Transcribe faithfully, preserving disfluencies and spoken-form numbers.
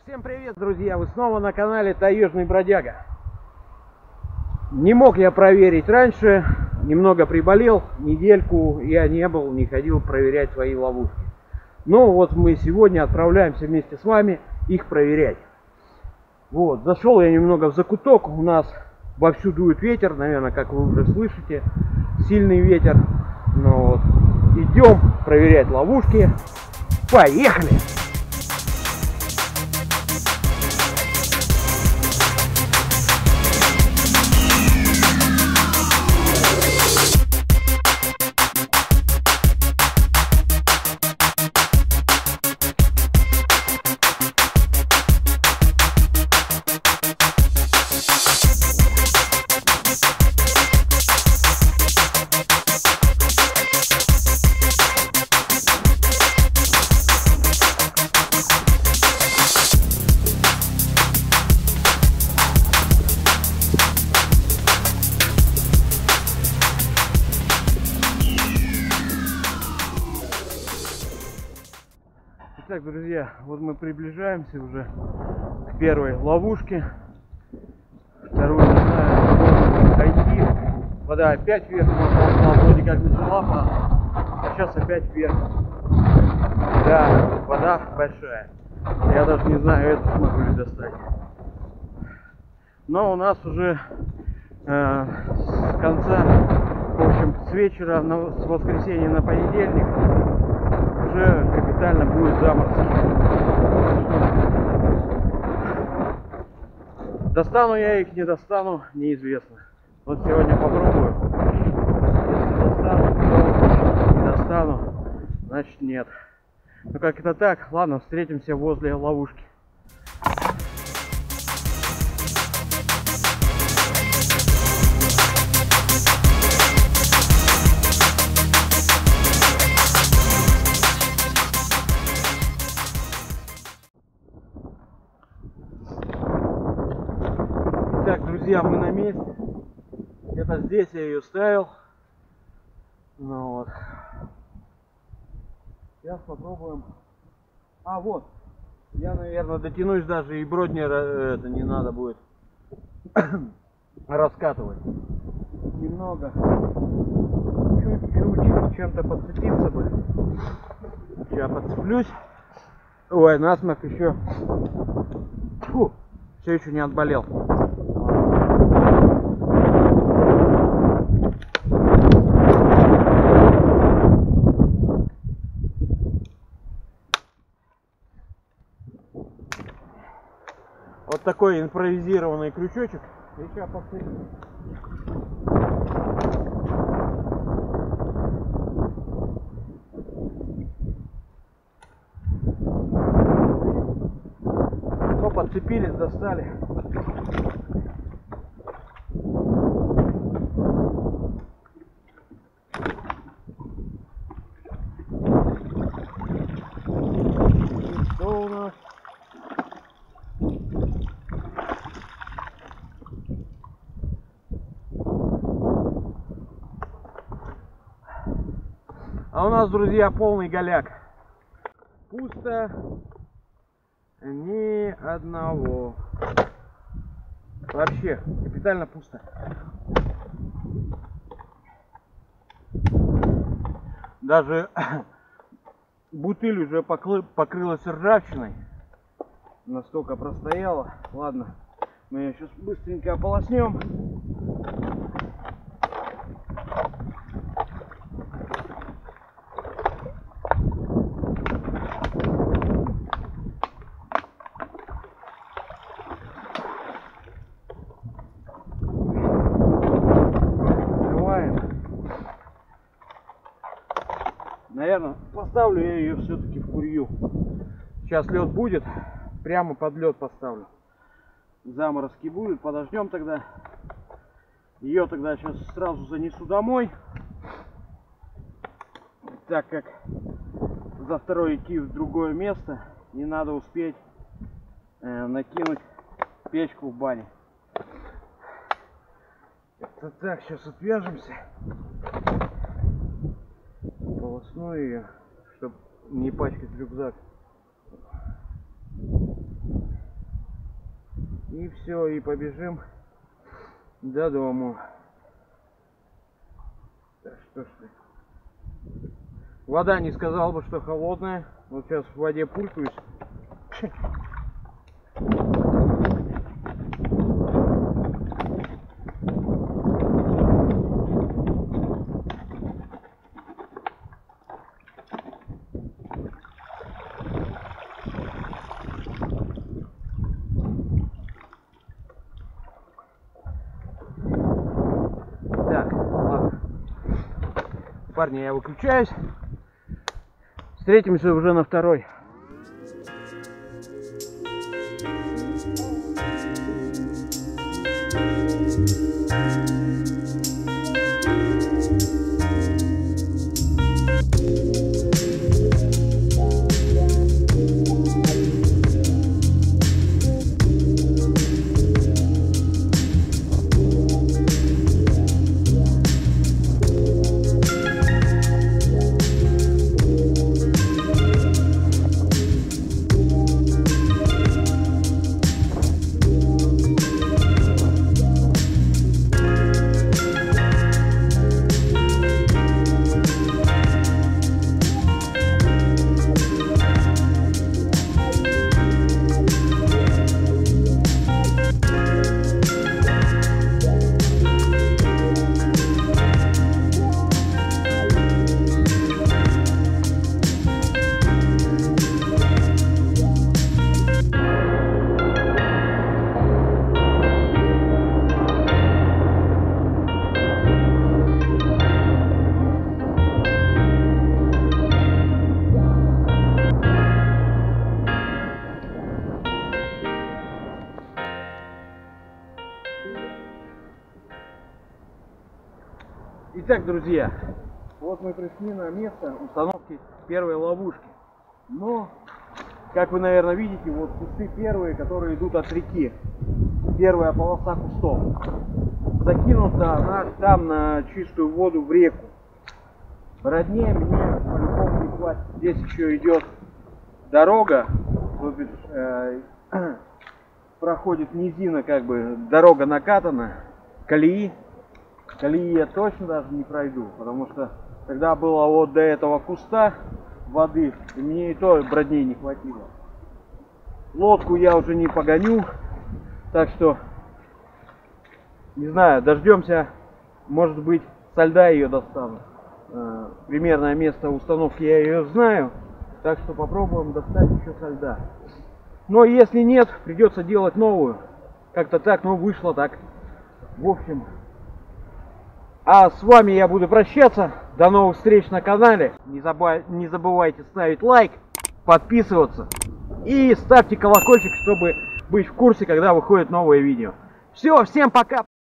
Всем привет, друзья! Вы снова на канале Таежный Бродяга. Не мог я проверить раньше, немного приболел, недельку я не был, не ходил проверять свои ловушки. Но вот мы сегодня отправляемся вместе с вами их проверять. Вот, зашел я немного в закуток, у нас вовсю дует ветер, наверное, как вы уже слышите, сильный ветер. Ну вот, идем проверять ловушки. Поехали! Итак, друзья, вот мы приближаемся уже к первой ловушке. Вторую не знаю, пойти. Вода опять вверх, она вроде как начала, а сейчас опять вверх. Да, вода большая. Я даже не знаю, это смогу ли достать. Но у нас уже э, с конца, в общем, с вечера, на, с воскресенья на понедельник уже капитально будет заморозки. Достану я их, не достану, неизвестно. Вот сегодня попробую. Если достану, то не достану, значит нет. Ну как это так? Ладно, встретимся возле ловушки. Так, друзья, мы на месте. Это здесь я ее ставил. Ну вот. Сейчас попробуем. А вот. Я, наверное, дотянусь даже, и броднер это не надо будет раскатывать. Немного. Чуть-чуть чем-то подцепиться бы. Сейчас подцеплюсь. Ой, насморк еще. Фу, все еще не отболел. Вот такой импровизированный крючочек. И сейчас подцеплю. Ну, подцепились, достали. И что у нас? А у нас, друзья, полный голяк. Пусто. Ни одного. Вообще, капитально пусто. Даже бутыль уже покрылась ржавчиной. Настолько простояла. Ладно, мы ее сейчас быстренько ополоснем. Наверное, поставлю я ее все-таки в курью. Сейчас лед будет, прямо под лед поставлю. Заморозки будут, подождем тогда. Ее тогда сейчас сразу занесу домой, так как за второй идти в другое место, не надо успеть э, накинуть печку в бане. Это так, сейчас отвяжемся. Полосну ее, чтобы не пачкать рюкзак. И все, и побежим до дому. Так, что ж ты. Вода не сказал бы, что холодная. Вот сейчас в воде пулькаюсь. Так, ладно. Парни, я выключаюсь. Встретимся уже на второй. Итак, друзья, вот мы пришли на место установки первой ловушки. Но, как вы, наверное, видите, вот кусты первые, которые идут от реки. Первая полоса кустов. Закинута она там на чистую воду в реку. Роднее мне по-любому не хватит. Здесь еще идет дорога, то бишь, э, проходит низина, как бы дорога накатана, колеи. Колеи я точно даже не пройду, потому что когда было вот до этого куста воды, и мне и то бродней не хватило. Лодку я уже не погоню, так что, не знаю, дождемся, может быть, со льда ее достану. Э, примерное место установки я ее знаю, так что попробуем достать еще со льда. Но если нет, придется делать новую. Как-то так, но вышло так. В общем... А с вами я буду прощаться. До новых встреч на канале. Не, забывай, не забывайте ставить лайк, подписываться и ставьте колокольчик, чтобы быть в курсе, когда выходит новое видео. Все, всем пока!